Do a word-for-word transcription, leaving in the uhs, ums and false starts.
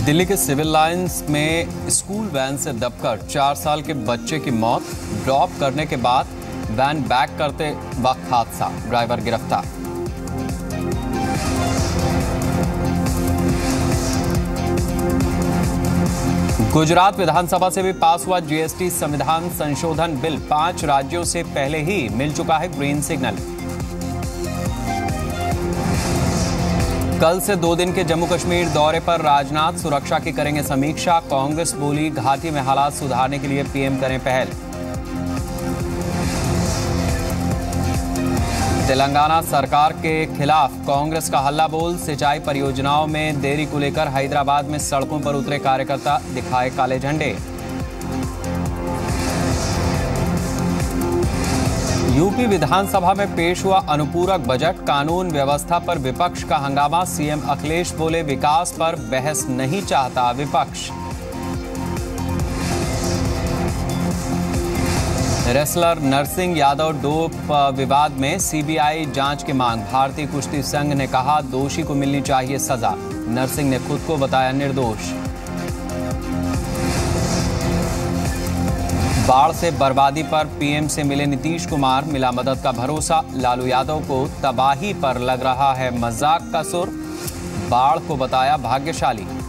दिल्ली के Civil Lines में school van से दबकर चार साल के बच्चे की मौत। ड्रॉप करने के बाद वैन बैक करते वक्त हादसा, ड्राइवर गिरफ्तार। गुजरात विधानसभा से भी पास हुआ जीएसटी संविधान संशोधन बिल। पांच राज्यों से पहले ही मिल चुका है ग्रीन सिग्नल। कल से दो दिन के जम्मू कश्मीर दौरे पर राजनाथ सुरक्षा की करेंगे समीक्षा। कांग्रेस बोली घाटी में हालात सुधारने के लिए पीएम करें पहल। तेलंगाना सरकार के खिलाफ कांग्रेस का हल्ला बोल। सिंचाई परियोजनाओं में देरी को लेकर हैदराबाद में सड़कों पर उतरे कार्यकर्ता, दिखाए काले झंडे। यूपी विधानसभा में पेश हुआ अनुपूरक बजट। कानून व्यवस्था पर विपक्ष का हंगामा। सीएम अखिलेश बोले विकास पर बहस नहीं चाहता विपक्ष। रेसलर नरसिंह यादव डोप विवाद में सीबीआई जांच की मांग। भारतीय कुश्ती संघ ने कहा दोषी को मिलनी चाहिए सजा। नरसिंह ने खुद को बताया निर्दोष। बाढ़ से बर्बादी पर पीएम से मिले नीतीश कुमार। मिला मदद का भरोसा। लालू यादव को तबाही पर लग रहा है मजाक का सुर। बाढ़ को बताया भाग्यशाली।